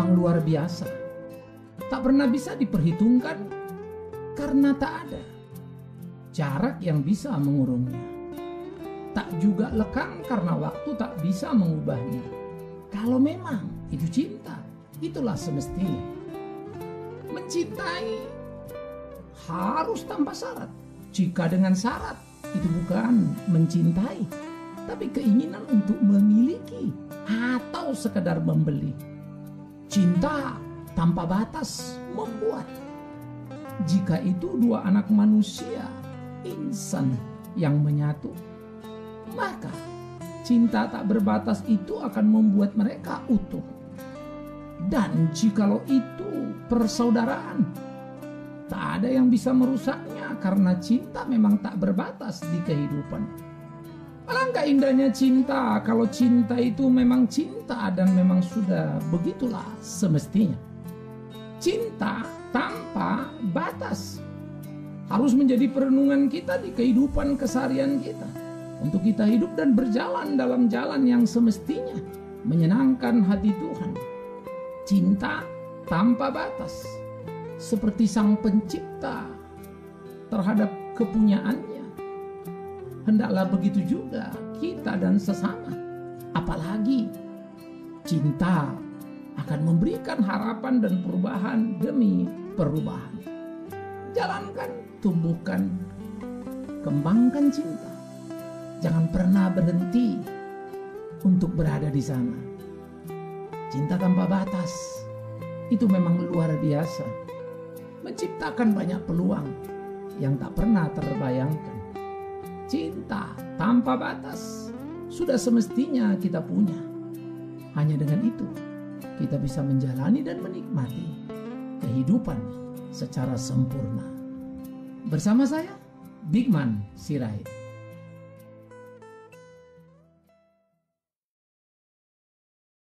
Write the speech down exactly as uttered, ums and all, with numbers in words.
memang luar biasa. Tak pernah bisa diperhitungkan karena tak ada jarak yang bisa mengurungnya. Tak juga lekang karena waktu tak bisa mengubahnya. Kalau memang itu cinta, itulah semestinya. Mencintai harus tanpa syarat. Jika dengan syarat, itu bukan mencintai, tapi keinginan untuk memiliki atau sekedar membeli. Cinta tanpa batas membuat. Jika itu dua anak manusia, insan yang menyatu, maka cinta tak berbatas itu akan membuat mereka utuh. Dan jikalau itu persaudaraan, tak ada yang bisa merusaknya karena cinta memang tak berbatas di kehidupan. Alangkah indahnya cinta kalau cinta itu memang cinta dan memang sudah begitulah semestinya. Cinta tanpa batas harus menjadi perenungan kita di kehidupan keseharian kita. Untuk kita hidup dan berjalan dalam jalan yang semestinya menyenangkan hati Tuhan. Cinta tanpa batas, seperti sang pencipta terhadap kepunyaannya. Hendaklah begitu juga kita dan sesama. Apalagi cinta akan memberikan harapan dan perubahan demi perubahan. Jalankan, tumbuhkan, kembangkan cinta. Jangan pernah berhenti untuk berada di sana. Cinta tanpa batas itu memang luar biasa. Menciptakan banyak peluang yang tak pernah terbayangkan. Cinta tanpa batas sudah semestinya kita punya. Hanya dengan itu kita bisa menjalani dan menikmati kehidupan secara sempurna. Bersama saya, Bigman Sirait.